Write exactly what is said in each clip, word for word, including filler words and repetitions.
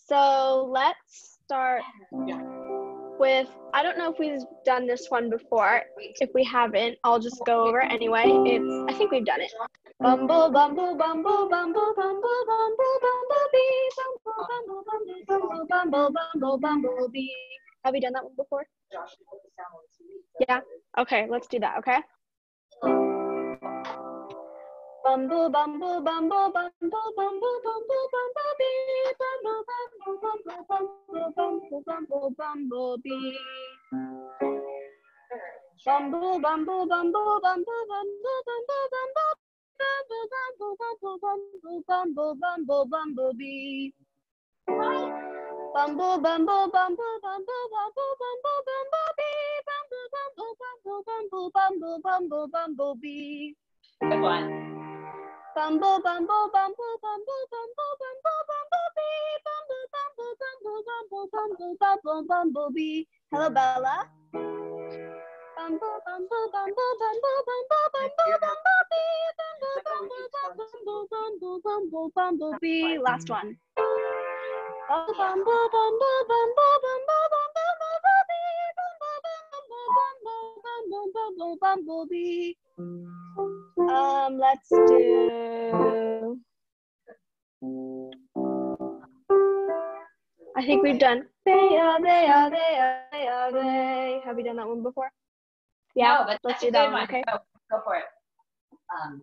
So let's start with, I don't know if we've done this one before. If we haven't, I'll just go over it anyway. It's, I think we've done it. Bumble, bumble, bumble, bumble, bumble, bumble, bumblebee, bumble, bumble, bumble, bumble, bumble, bumblebee. Have we done that one before? Yeah. Okay, let's do that. Okay. Bumble, bumble, bumble, bumble, bumble, bumble, bumblebee, bumble, bumble, bumble, bumble, bumble, bumblebee. Bumble, bumble, bumble, bumble, bumble, bumble, bumble. Bumble, bumble, bumble, bumble, bumble, bumble, bumblebee. Bumble, bumble, bumble, bumble, bumble, bumble, bumblebee. Bumble, bumble, bumble, bumble, bumble, bumble, bumblebee. Good one. Bumble, bumble, bumble, bumble, bumble, bumble, bumblebee. Bumble, bumble, bumble, bumble, bumble, bumble, bumblebee. Hello, Bella. Bumble, bumble, bumble, bumble, bumble, bumble, bumblebee. Bumble, bumble, bumble, bumble, bumble, bumblebee. Last one. Bumble, bumble, bumble, bumble, bumble, bumble, bumblebee. Bumble, bumble, bumble, bumble, bumblebee. Um, let's do. I think we've done. They are, they are, they are, they are, they. Have we done that one before? Yeah, no, but let's that's do a that good one. one. Okay. Go, go for it. Um.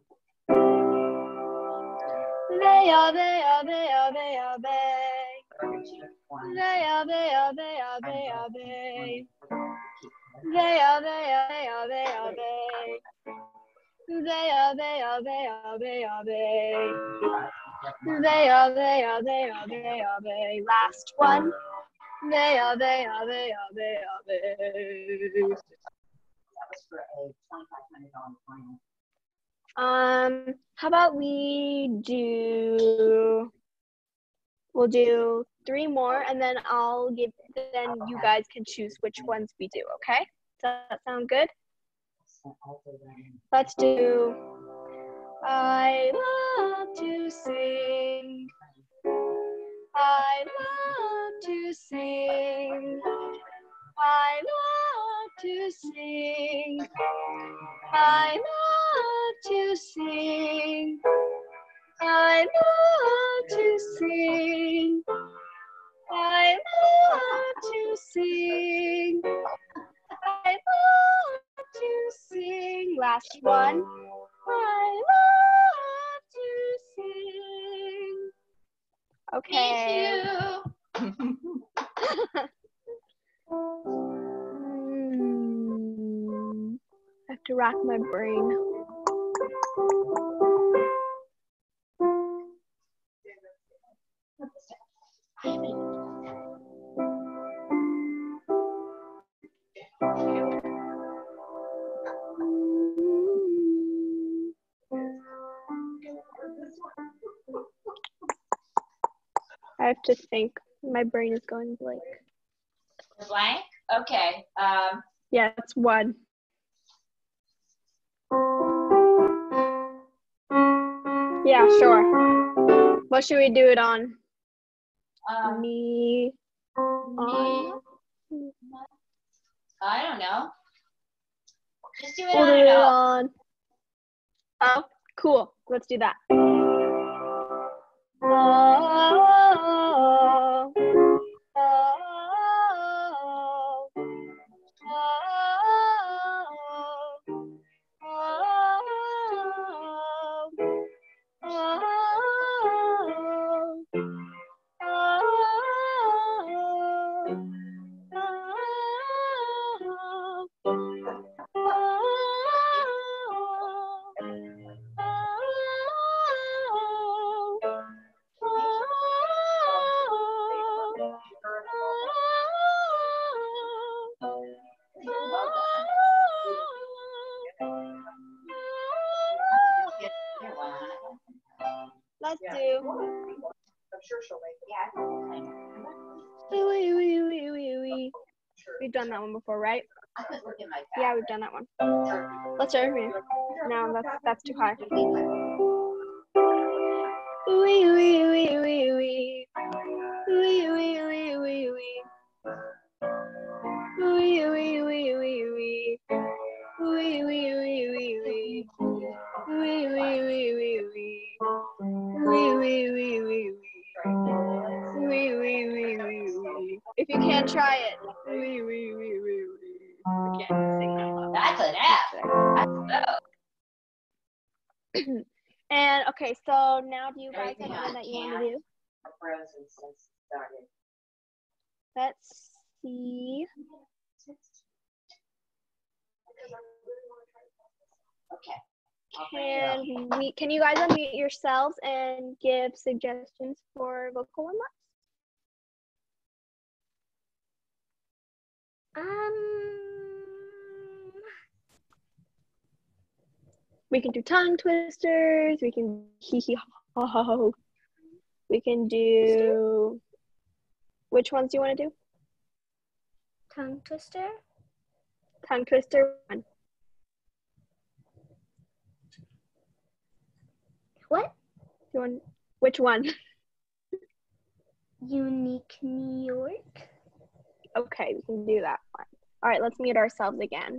They are, they are, they are, they are, they. They are, they are, they are, they are, they. They are, they are, they are, they are, they. They are, they are, they are, they are, they. They are, they are, they are, they are, they. Last one. They are, they are, they are, they are, they. That was for a twenty-five hundred dollar plan. Um, how about we do, we'll do three more and then I'll give, then you guys can choose which ones we do, okay? Does that sound good? Let's do, I love to sing. I love to sing. I love to sing. I love to sing. I love to sing. I love to sing. I love to sing. Last one. I love to sing. Okay. Me too. Hmm. I have to rack my brain. I have to think. My brain is going blank. Blank? Okay. Um, Yeah, it's one. Yeah, sure. What should we do it on? um, Me. On. I don't know. Just do it We'll on do and it off. on. Oh, cool. Let's do that. Oh, oh, oh, Let's do. I'm sure she'll make it. Wee, wee, wee, wee, wee, wee. We've done that one before, right? I could look at my Yeah, we've done that one. Let's start here. No, that's that's too high. Wee, wee, wee, wee, wee. Wee, wee, wee, wee, wee, wee. Wee, wee, wee, wee, wee. If you can't try it. Wee, wee, wee, wee, wee. I can't sing that loud. That's an F. That's so. And okay, so now do you guys have one that you want to do? Frozen since it started. Let's see. Okay. Can we? Can you guys unmute yourselves and give suggestions for vocal warm-ups? Um, we can do tongue twisters. We can hee hee ha ha ha. We can do. Which ones do you want to do? Tongue twister. Tongue twister one. What? You want, which one? Unique New York. Okay, we can do that one. All right, let's mute ourselves again.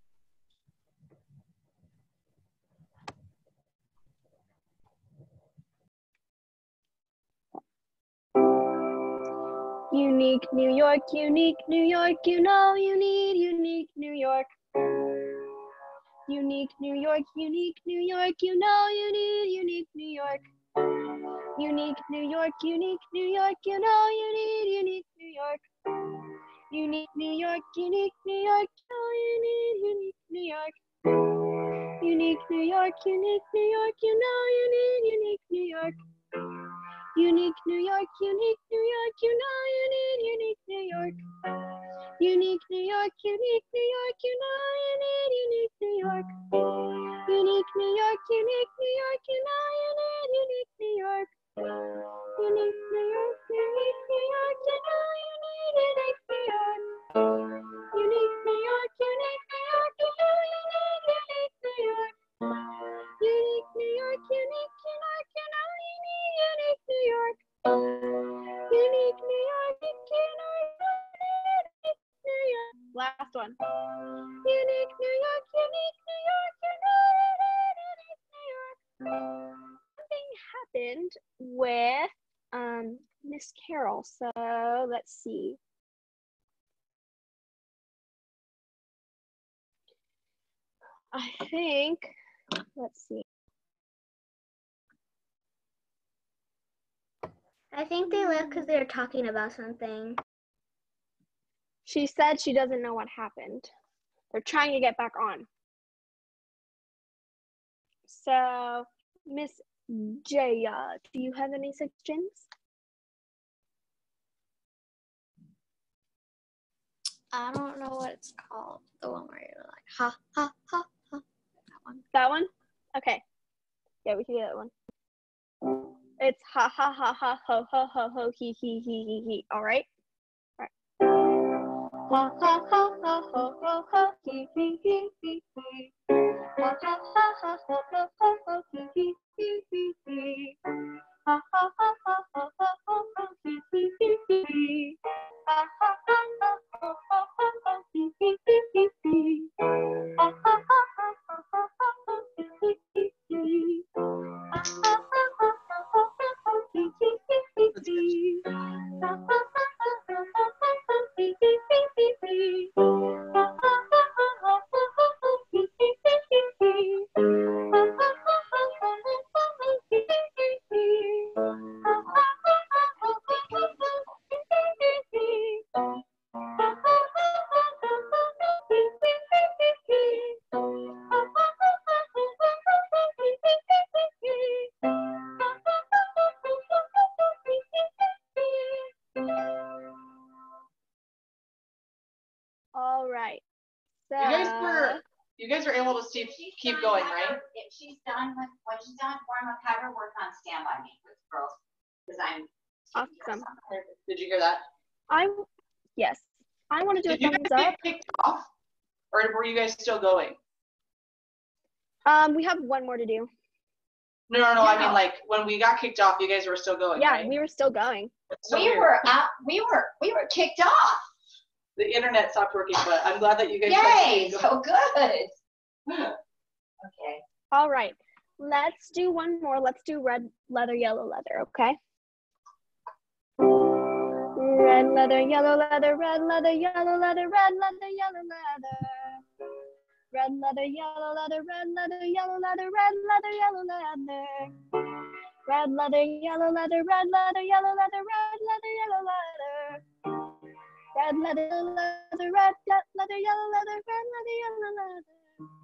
Unique New York, unique New York, you know you need unique New York. Unique New York, unique New York, you know you need unique New York. Unique New York, unique New York, you know you need unique New York. Unique New York, unique New York, you know you need unique New York. Unique New York, unique New York, you know you need unique New York. Unique New York, unique New York, you know you need unique New York. Unique New York, unique New York, you know you need unique New York. Unique New York, unique New York, you know you need unique New York. Unique New York, unique New York, you know you need unique New York. Unique New York, unique New York, you know you need unique New York. Unique New York, unique New York, you know you need unique New York. Unique New York, you know you need unique New York. Last one. Unique New York, unique New York, you know you need unique New York. Something happened with um Miss Carol, so let's see. I think, let's see. I think they left because they were talking about something. She said she doesn't know what happened. They're trying to get back on. So, Miss Jaya, do you have any suggestions? I don't know what it's called. The one where you're like, ha, ha, ha, ha. That one. That one? Okay. Yeah, we can do that one. It's ha ha ha ha ho ho ho ho he he he he he. All right? All right. Ha ha ha ha ho ho ho he he he he he. Ha ha ha ha ho ho ho ho he he he he he. Ha ha ha ha ho ho ho ho he he he he. Ha ha ha ha ho ho ho ho he he he he. Ha ha ha ha ho ho ho he he he he. Ha ha ha ha ho ho ho he he he he. Ha ha ha ha ho ho ho he he he he. Ha ha ha ha ho ho ho he he he he. Ha ha ha ha ho ho ho he he he. Ha ha ha ha ho ho ho he he he. Ha ha ha ha ho ho he he he. Ha ha ha ha ho ho he he he. All right. So You guys were you guys were able to see, She's keep done, going, have right? her- If she's done with, when she's done warm up, have her work on Stand By Me with girls, because I'm. taking care of Awesome. something. Did you hear that? I yes, I want to do a Did you thumbs guys up. get kicked off? Or were you guys still going? Um, we have one more to do. No, no, no. I No. mean, like when we got kicked off, you guys were still going, Yeah, right? we were still going. That's so We weird. were out, we were, we were kicked off. The internet stopped working, but I'm glad that you guys. Yay, kept so good. going. Okay. All right, Let's do one more. Let's do red leather, yellow leather, okay? Red leather, yellow leather, red leather, yellow leather, red leather, yellow leather. Red leather, yellow leather, red leather, yellow leather, red leather, yellow leather. Red leather, yellow leather, red leather, yellow leather, red leather, yellow leather. Red leather, yellow leather, red leather, yellow leather, red leather, yellow leather.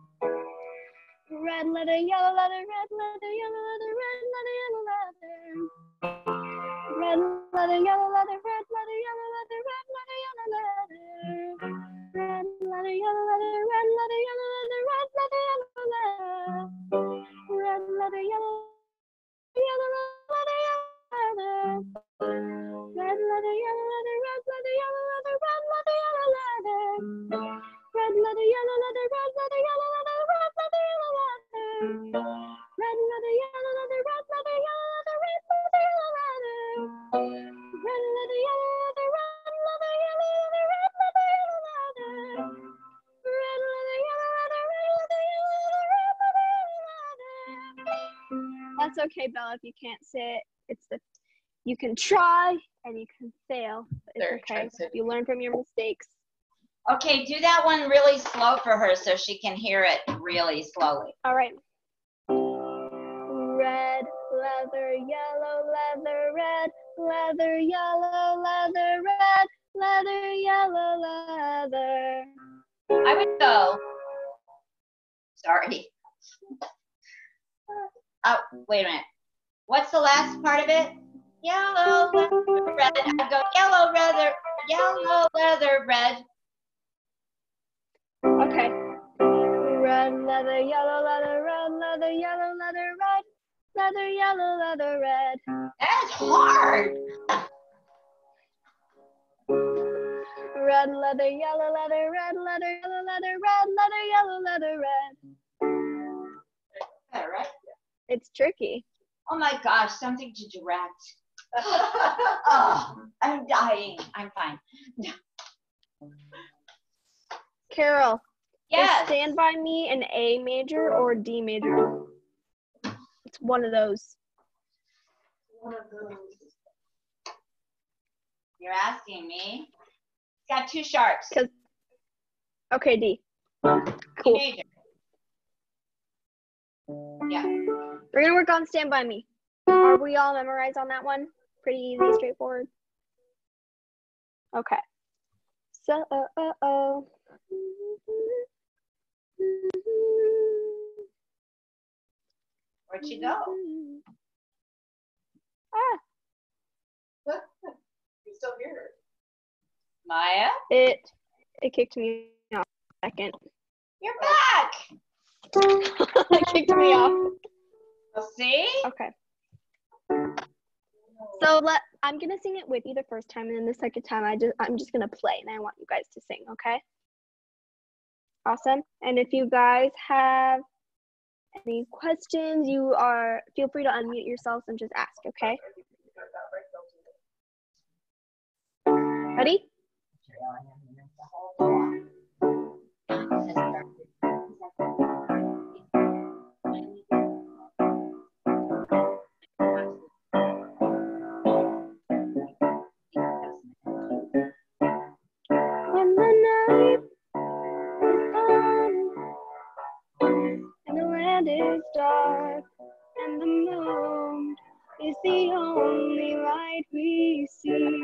Red leather, yellow leather, red leather, yellow leather, red leather, yellow leather. Red leather, yellow leather, red leather, yellow leather, red leather, yellow leather. Red leather, yellow leather, red leather, yellow leather, red leather, yellow leather. Red leather, yellow yellow leather, yellow leather. Red leather, yellow leather, red leather, yellow leather, red leather, yellow leather. Red leather, yellow leather, red leather, yellow leather, red leather, yellow leather. Red leather, yellow leather, red leather, yellow leather, red leather, yellow leather. Red leather, yellow leather, red leather, yellow leather, red leather, yellow leather. Red leather, yellow leather, red leather, yellow leather, red leather, yellow leather. That's okay, Bella, if you can't say it. It's the you can try and you can fail. But it's There, okay. You learn from your mistakes. Okay, do that one really slow for her so she can hear it really slowly. All right. Red leather, yellow leather, red leather, yellow leather, red leather, yellow leather. I would go. Sorry. Oh, wait a minute. What's the last part of it? Yellow leather, red. I go yellow leather, yellow leather, red. Okay. Red leather, yellow leather, red leather, yellow leather, red leather, yellow leather, red. That's hard. Red leather, yellow leather, red leather, yellow leather, red leather, yellow leather, red. Better, right? It's tricky. Oh my gosh, something to direct. Oh, I'm dying. I'm fine. Carol, Yes. is Stand By Me an A major or a D major? It's one of those. One of those. You're asking me. It's got two sharps. Cause okay, D. D Cool. major. Yeah. We're gonna work on Stand By Me. Are we all memorized on that one? Pretty easy, straightforward. Okay. So, uh, uh, oh. Where'd she go? Ah, You still hear her? Maya, it it kicked me off a second. you're back. It kicked me off. See? Okay. So let I'm gonna sing it with you the first time, and then the second time I just I'm just gonna play, and I want you guys to sing. Okay? Awesome. And if you guys have any questions, you are feel free to unmute yourselves and just ask. Okay? Ready? When the night is gone and the land is dark and the moon is the only light we see,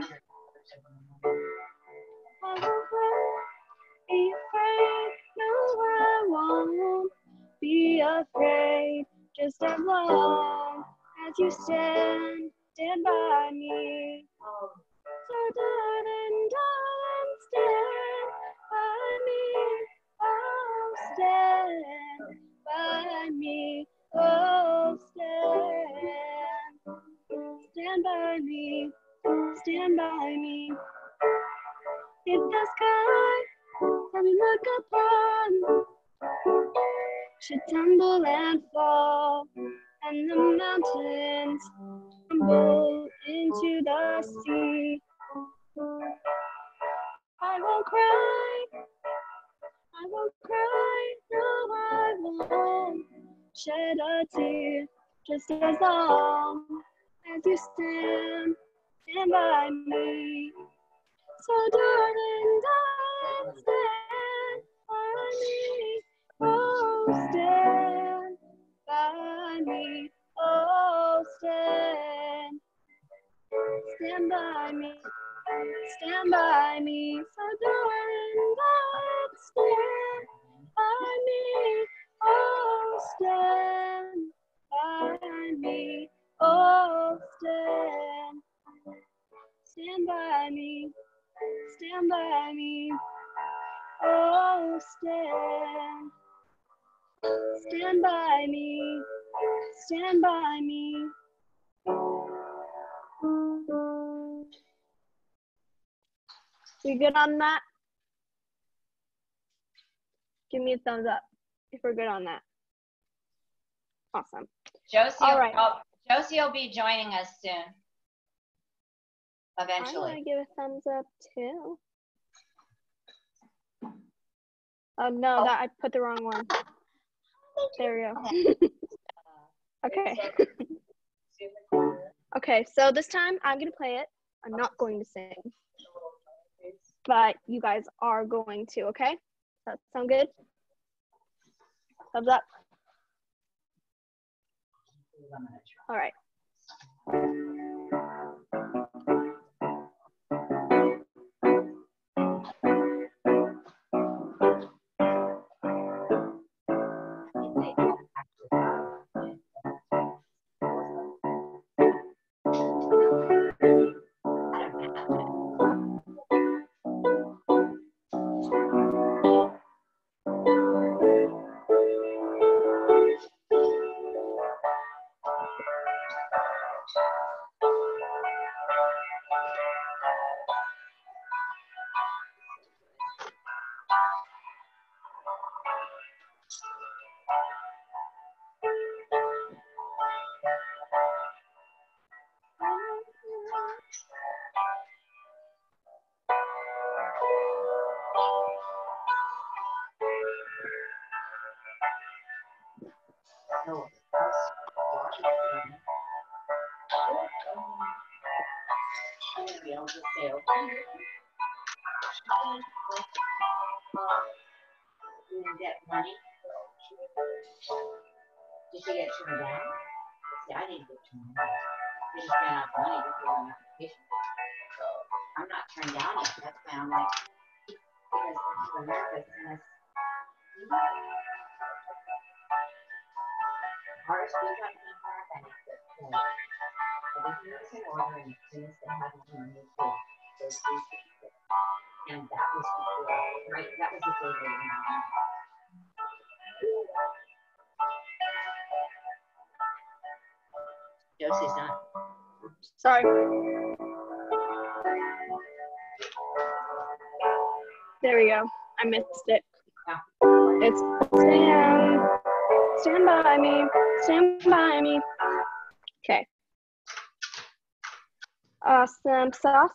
I won't cry, be afraid, no I won't be afraid, just as long as you stand, stand by me. So darling, darling, stand by me, oh stand by me, oh stand, stand by me, stand by me. If the sky that we look upon should tumble and fall, and the mountains tumble into the sea, I won't cry, I won't cry, no I won't shed a tear, just as long as you stand, stand by me. So darling, darling, stand by me. Oh, stand by me. Oh, stand. Stand by me. Stand by me. So darling, darling, stand by me. Oh, stand by me. Oh, stand. Stand by me. Stand by me. Oh, stand. Stand by me. Stand by me. We good on that? Give me a thumbs up if we're good on that. Awesome. Josie, All will, right. oh, Josie will be joining us soon. I'm Eventually. gonna give a thumbs up too. Oh no, Oh. that I put the wrong one. There we go. Okay. Okay, so this time I'm gonna play it. I'm not going to sing, but you guys are going to. Okay? Does that sound good? Thumbs up. All right. No. Maybe I'll just say, okay. You didn't get money? Did you get turned down? See, I didn't get turned down. They just ran out of money before an application. I'm not turned down yet. That's why I'm like, because I'm nervous and it's hard to speak on the bank. Everything was in order, and as soon as they had money, they paid those three sixty. And that was before, right? That was the day they were not. Josie's done. Sorry. There we go. I missed it. Yeah. It's stand, stand by me, stand by me. Okay. Awesome sauce.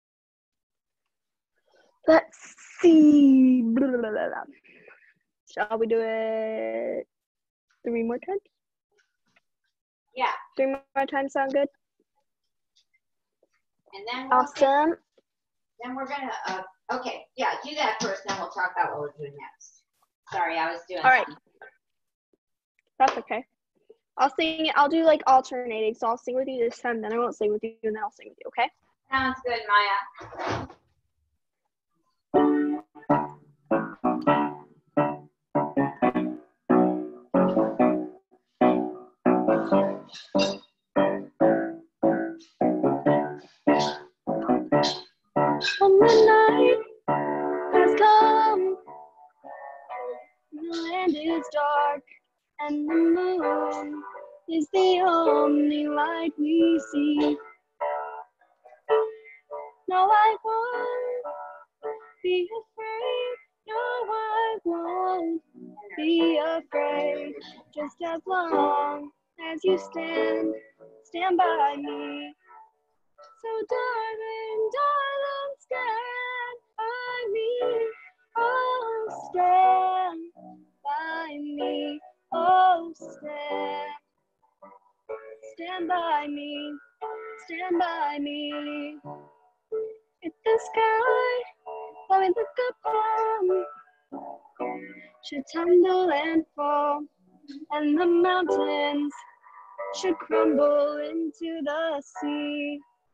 Let's see. Blah, blah, blah, blah. Shall we do it three more times? Yeah. Three more times sound good? And then we'll Awesome. Then we're gonna, uh, okay, yeah, do that first, then we'll talk about what we're doing next. Sorry, I was doing All right. something. That's okay. I'll sing it. I'll do like alternating. So I'll sing with you this time, then I won't sing with you, and then I'll sing with you, okay? Sounds good, Maya. When the night has come, the land is dark, and the moon is the only light we see. No, I won't be afraid. No, I won't be afraid. Just as long as you stand, stand by me. So darling, darling, stand by me. Oh, stand by me. Oh, stand, stand by me, stand by me. If the sky that we look upon should tumble and fall, and the mountains should crumble into the sea,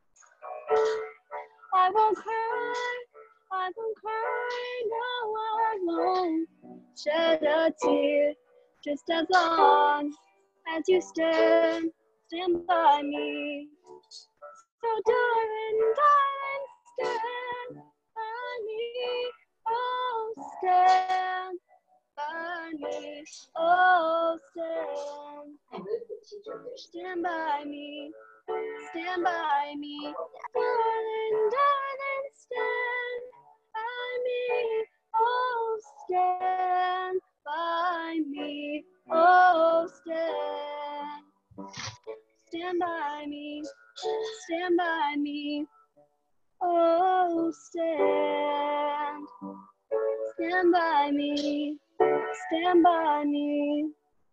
I won't cry, I won't cry, no, I won't shed a tear, just as long as you stand, stand by me. So darling, darling, stand by me, oh, stand by me, oh, stand. I moved the teacher fish. Stand by me, stand by me, darling, darling, stand by me, oh, stand by me, oh, stand. Stand by me, stand by me, oh, stand. Stand by me, stand by me.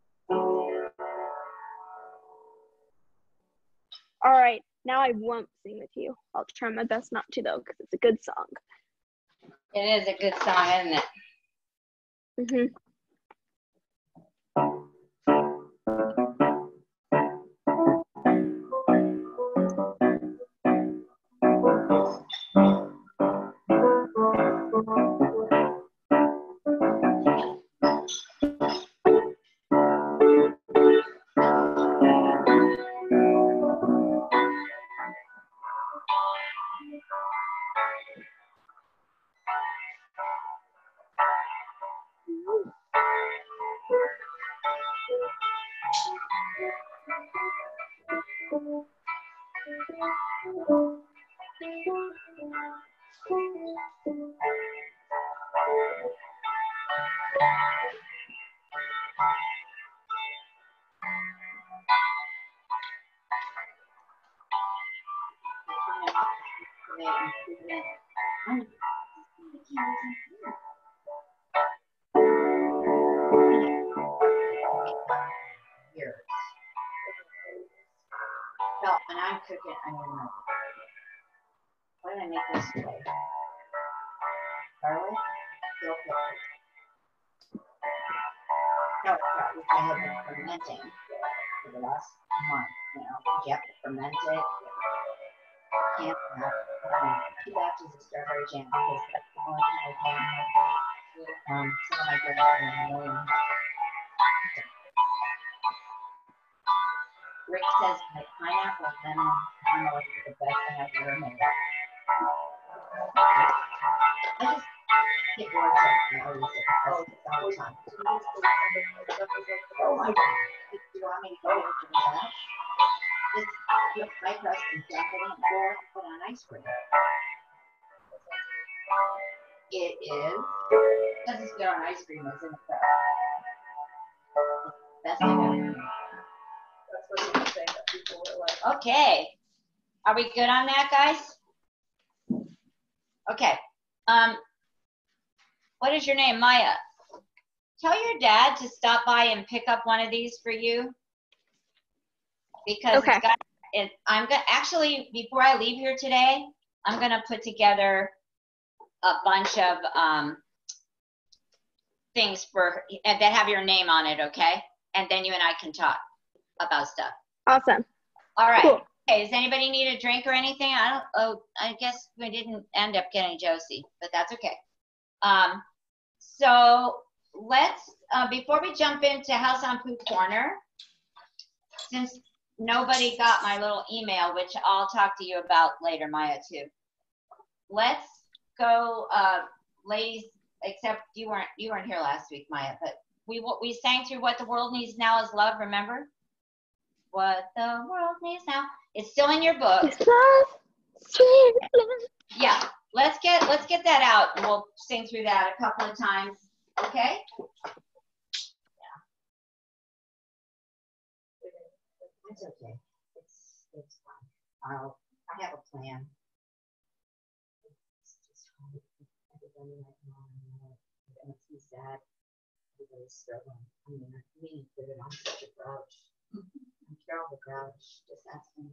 All right, now I won't sing with you. I'll try my best not to though, because it's a good song. It is a good song, isn't it? Mm-hmm. No, when I'm cooking, I don't know. Why did I make this way? Garlic? Dill pickles. No, which I have been fermenting for the last month. You know, you have to ferment it. Can't have um, two batches of strawberry jam because that's the only thing I can with um, some of my friends are million. Rick says my pineapple lemon caramel is the best thing I've ever made. I just get words out and I always say all the time. Oh my God. Do you want me to go into that? Just flip my crust and dump it in the bowl and put on ice cream. It is. Doesn't sit on ice cream, it's in the crust. Best thing I've ever made. That's what you were saying that people were like. Okay. Are we good on that, guys? Okay. Um, what is your name? Maya. Tell your dad to stop by and pick up one of these for you. Because Okay. it's got, it, I'm going to, actually, before I leave here today, I'm going to put together a bunch of um, things for that have your name on it, okay? And then you and I can talk about stuff. Awesome. All right. Cool. Okay, does anybody need a drink or anything? I don't, oh, I guess we didn't end up getting Josie, but that's okay. Um, so let's, uh, before we jump into House on Poop Corner, since nobody got my little email, which I'll talk to you about later, Maya, too. Let's go, uh, ladies, except you weren't, you weren't here last week, Maya, but we, we sang through What the World Needs Now is Love, remember? What the world needs now. It's still in your book. It's love, sweet love. Yeah, let's get let's get that out, and we'll sing through that a couple of times. Okay? Yeah. It's okay. It's it's fine. I'll I have a plan. It's just hard. Everybody right now, I know it makes me sad. everybody's struggling. I mean, I mean, dude, I'm such a grouch. I'm terrible grouch. Just ask me.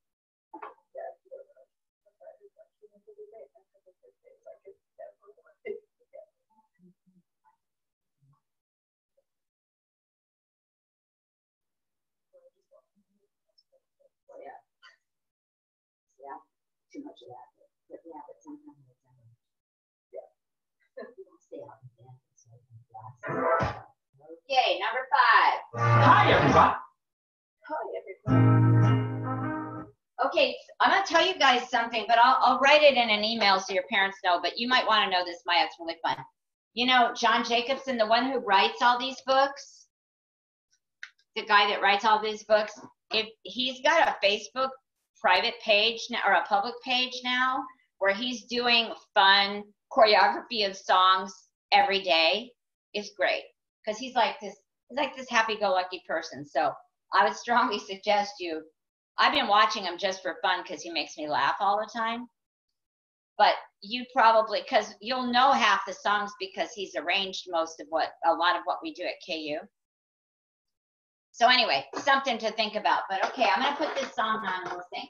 Well, yeah. Yeah, too much of that. But yeah, but sometimes it's um, yeah. Stay out in bed. So I can relax. Okay, number five. Hi, everybody. Hi, everybody. Okay, I'm gonna tell you guys something, but I'll I'll write it in an email so your parents know. But you might want to know this, Maya. It's really fun. You know, John Jacobson, the one who writes all these books, the guy that writes all these books, if he's got a Facebook private page now, or a public page now, where he's doing fun choreography of songs every day, is great, because he's like this he's like this happy-go-lucky person. So I would strongly suggest you. I've been watching him just for fun because he makes me laugh all the time. But you probably, because you'll know half the songs because he's arranged most of what a lot of what we do at K U. So anyway, something to think about. But okay, I'm gonna put this song on and we'll sing.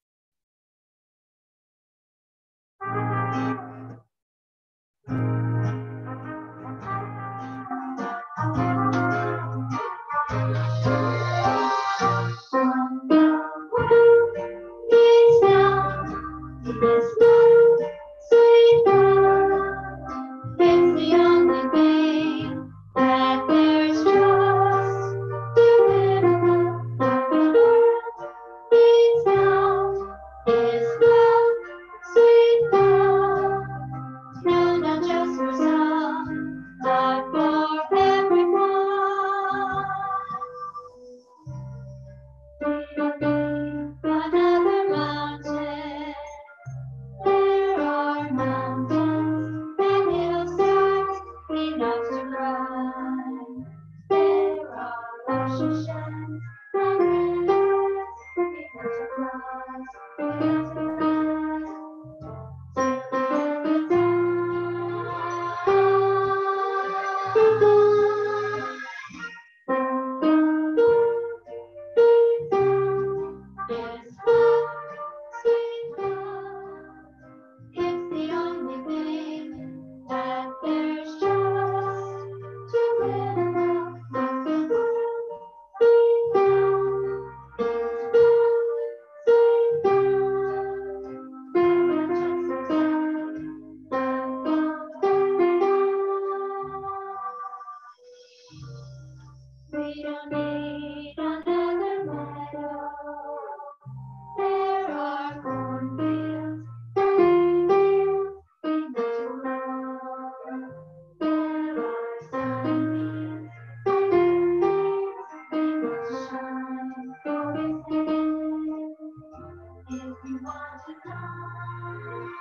It's love, it's love, sweet love. It's the only thing that there's just to live in love. It's love, it's love, sweet love. No, not just for some, but for everyone. We don't need another mountain. There are mountains and hillsides enough to climb. There are oceans and rivers enough to cross, enough to It's love, sweet love. It's the only thing that there's just to live in love. It's love, sweet love. It's love, sweet love. Not just for some, but for everyone. We don't need another meadow. There are cornfields and fields enough to roam. There are sunbeams and moonbeams enough to shine for His name. If you want to know,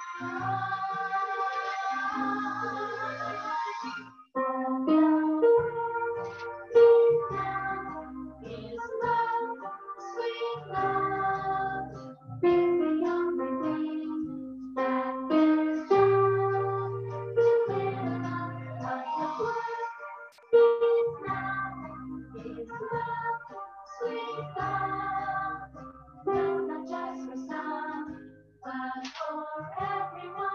is love, sweet love. It's the only thing that there's just to live on. It's love, it's love, sweet love. No, not just for some, but for everyone.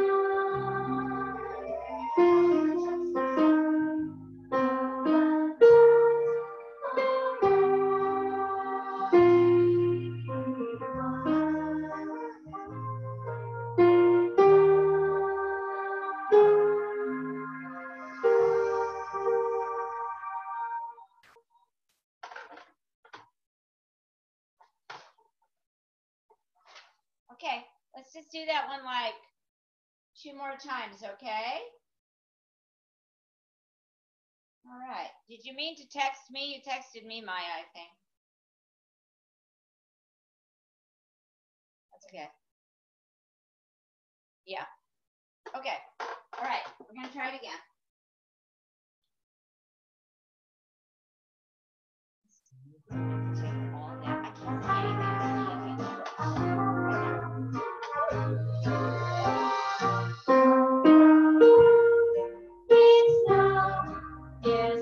Not just for some, but Okay, let's just do that one like two more times, okay? All right. Did you mean to text me? You texted me, Maya, I think. That's okay. Yeah. Okay. All right. We're going to try it again. Take all that. I can't see anything. it's love, it's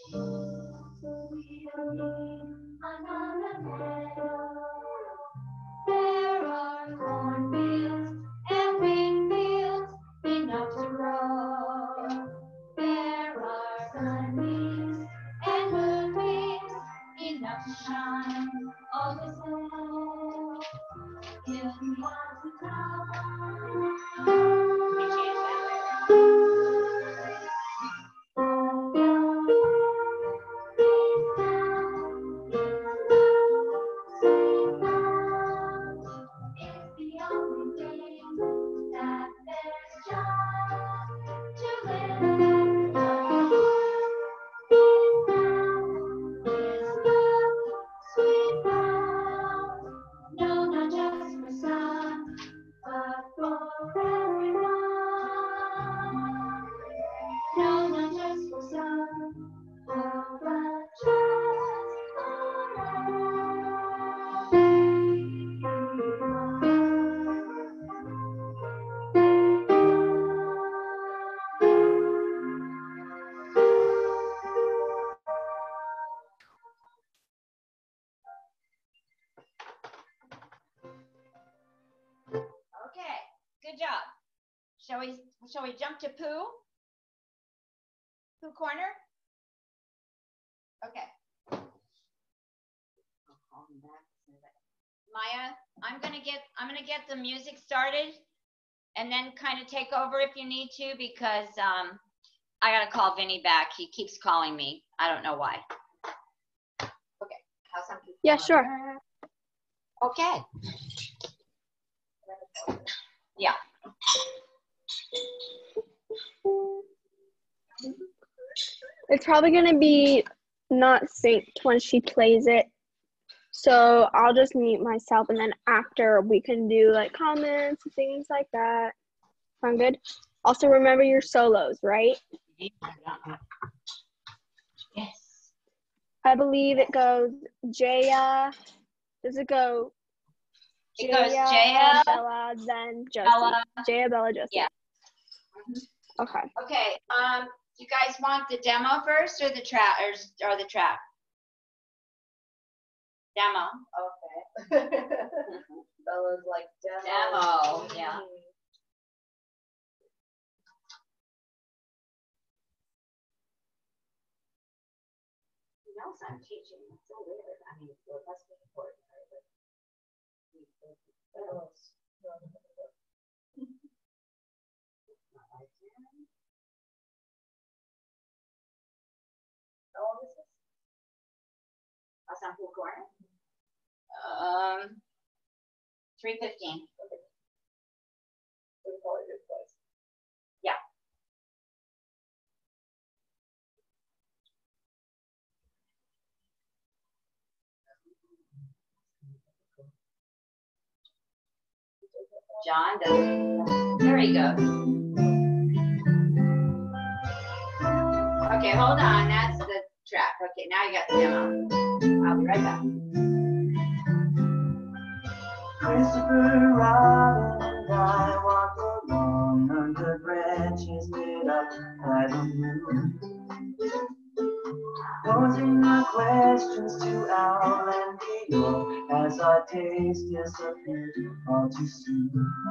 There are cornfields and wheat fields enough to grow. There are sunbeams and moonbeams enough to shine. All this world, if we want to come. Okay, good job. Shall we, shall we jump to Pooh? Pooh Corner? Okay. Maya, I'm gonna get, I'm gonna get the music started and then kind of take over if you need to, because um, I gotta call Vinny back. He keeps calling me. I don't know why. Okay, how's something? Yeah, sure. Okay. Yeah. It's probably going to be not synced when she plays it. So I'll just mute myself, and then after we can do like comments and things like that. Sound good? Also remember your solos, right? Yes. I believe it goes Jaya. Does it go? It goes Jaya, Bella, then Josie. Bella. Jaya, Bella, Josie. Yeah. Okay. Okay. Um, you guys want the demo first or the trap or, or the trap? Demo. Okay. Bella's like demo. Demo. Yeah. Who knows I'm teaching? It's so weird. I mean, well, that's important, right? But Bella's- How long is this? What's on Pool Corner? Um, three fifteen. It's probably a good place. Yeah. John does. There he goes. Okay, hold on. That's the track. Okay, now you got the demo. I'll be right back. Christopher Robin and I walk along under branches lit up by the moon, posing our questions to Owl and Eagle as our days disappear all too soon.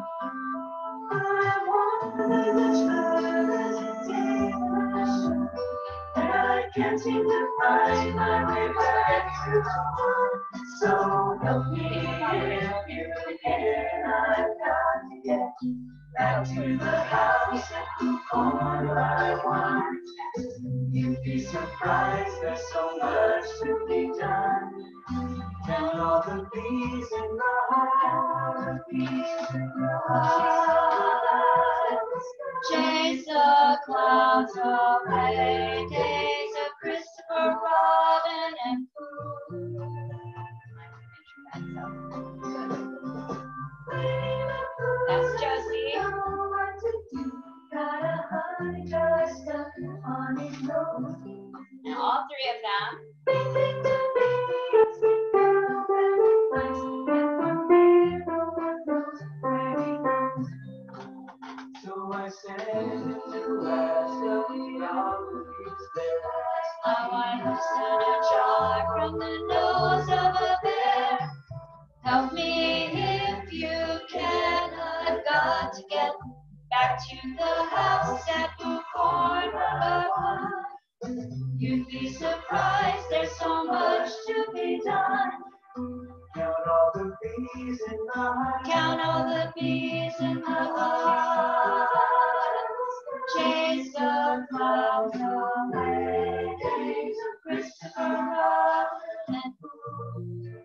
I wonder which further as it takes, and I can't seem to find my way back to home. So help me if you can. I've got to get back to the house on I want. You'd be surprised, there's so much to be done. Count all the bees in the hive, bees in the hive. Chase the clouds away, days of Christopher Robin and Pooh. That's Josie. And all three of them. So I said to ask the reality is there. I I loosen a jar from the nose of a bear. Help me if you can. I've got to get back to the house at Blue Corner. You'd be surprised, there's so much to be done. Count all the bees in the hive. Count all the bees in the hive. Chase the clouds away. Days of Christopher Robin and Boo.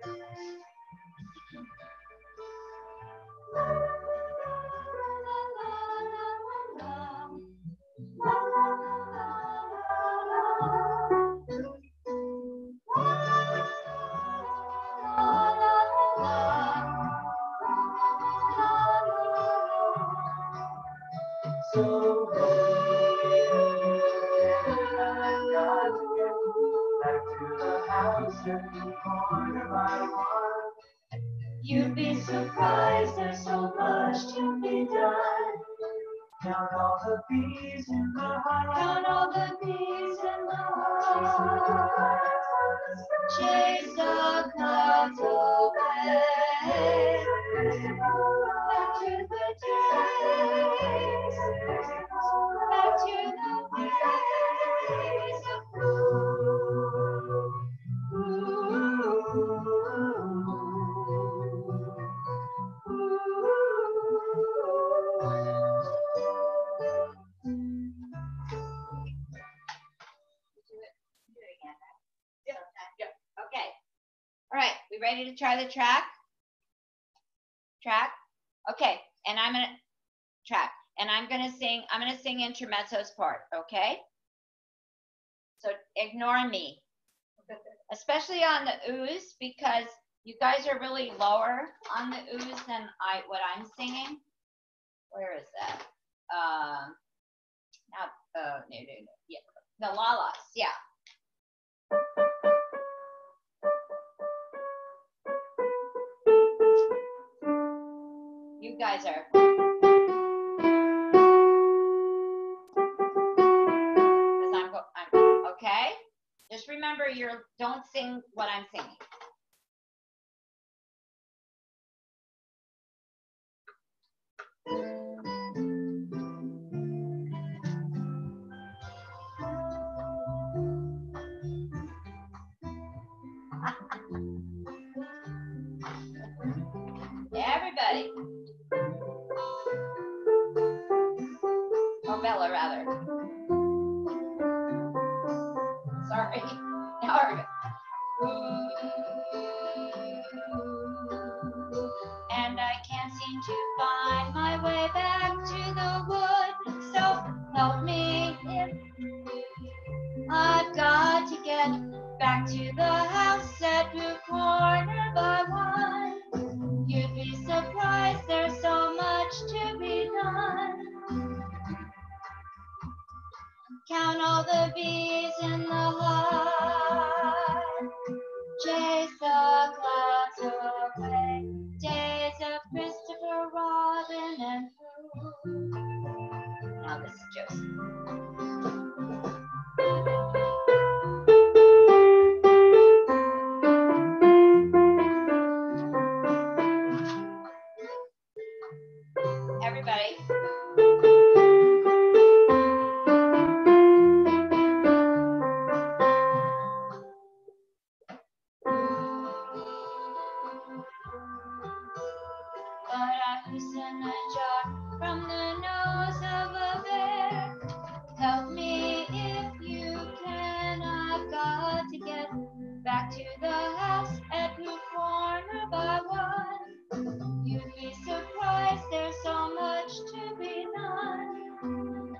So back to the house at the corner by one. You'd be surprised, there's so much to be done. Count all the bees in the hive. Count all the bees in the hive. Chase the clouds away. Back to the days. Back to the days of blue. Okay. All right. We ready to try the track? Track. Okay. And I'm gonna track. And I'm gonna sing. I'm gonna sing intermezzo's part. Okay. So ignore me, especially on the ooze, because you guys are really lower on the ooze than I what I'm singing. Where is that? Um. Now. Oh no no no. Yeah. The la-las. Yeah. You guys are. Because I'm, I'm okay. Just remember, you're don't sing what I'm singing. Everybody. Or Bella, rather. Sorry. Now everybody. And I can't seem to find my way back to the wood. So help me if I've got to get back to the house at Blue Corner by one. You'd be surprised, there's so much to be done. Count all the bees in the hive. Chase the clouds away. Days of Christopher Robin and Boo. Now this is Josie. Everybody. But I loosen a jar from the nose of a bear. Help me if you can. I've got to get back to the house at Blue Corner by one. You'd be surprised, there's so much to be done.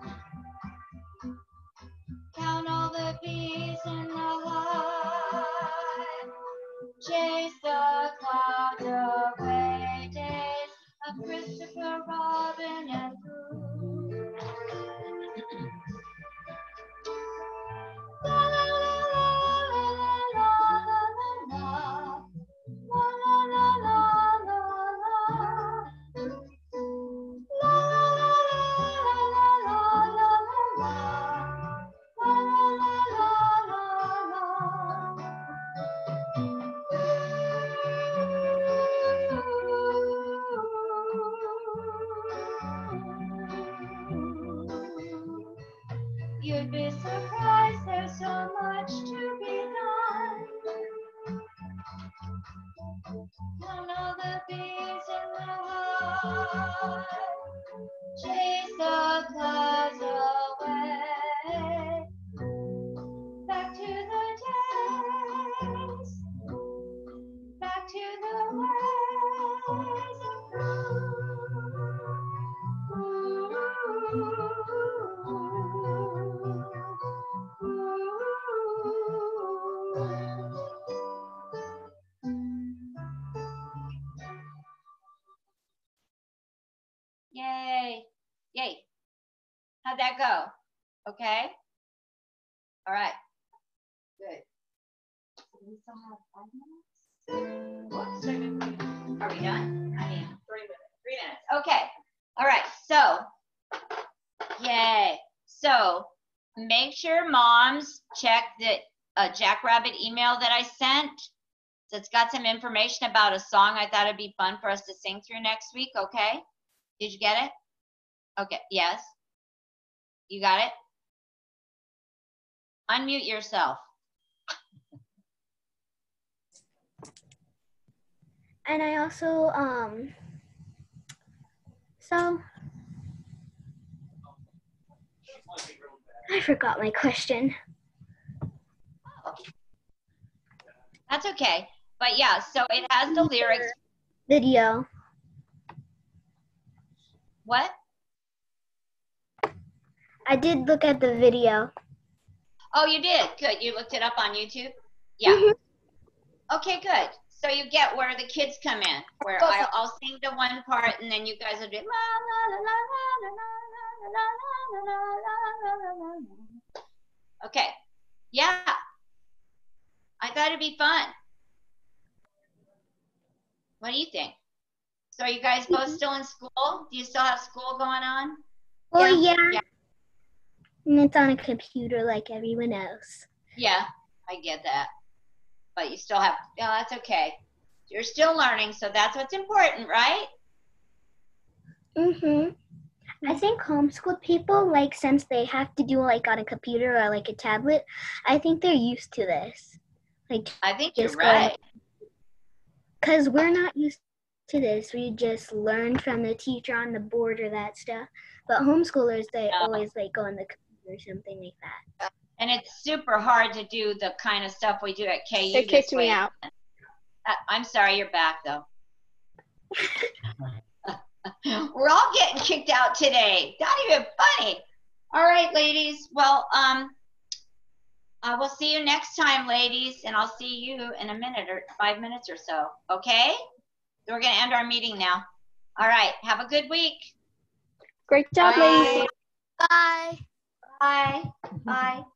Count all the bees in the hive. Chase the clouds away. Days of Christopher Robin and Boo. La la la la la la la la chase the clouds away, back to the days, back to the ways of Yay. Yay. How'd that go? Okay. All right. Good. We still have five minutes? Whoops. Are we done? I mean, Three minutes. three minutes. Okay. All right. So, yay. So, make sure moms check the uh, Jackrabbit email that I sent. So it's got some information about a song I thought it'd be fun for us to sing through next week. Okay. Did you get it? Okay. Yes. You got it? Unmute yourself. And I also, um, so, I forgot my question. Oh. That's okay. But yeah, so it has the lyrics. Video. What? I did look at the video. Oh, you did? Good. You looked it up on YouTube? Yeah. Mm-hmm. Okay, good. So you get where the kids come in, where I, I'll sing the one part and then you guys will do la la la la la la la la la la la la. Okay. Yeah. I thought it'd be fun. What do you think? So are you guys both still in school? Do you still have school going on? Oh, yeah. Yeah. And it's on a computer like everyone else. Yeah, I get that. But you still have, no, that's okay. You're still learning, so that's what's important, right? Mm-hmm. I think homeschool people, like, since they have to do, like, on a computer or, like, a tablet, I think they're used to this. Like, I think you're just going- right. Because we're not used to this. We just learn from the teacher on the board or that stuff. But homeschoolers, they No. always, like, go on the computer or something like that. And it's super hard to do the kind of stuff we do at K U They this kicked way. me out. I- I'm sorry, you're back, though. We're all getting kicked out today. Not even funny. All right, ladies. Well, um, I will see you next time, ladies, and I'll see you in a minute or five minutes or so. Okay? So we're going to end our meeting now. All right. Have a good week. Great job, ladies. Bye. Bye. Bye. Bye.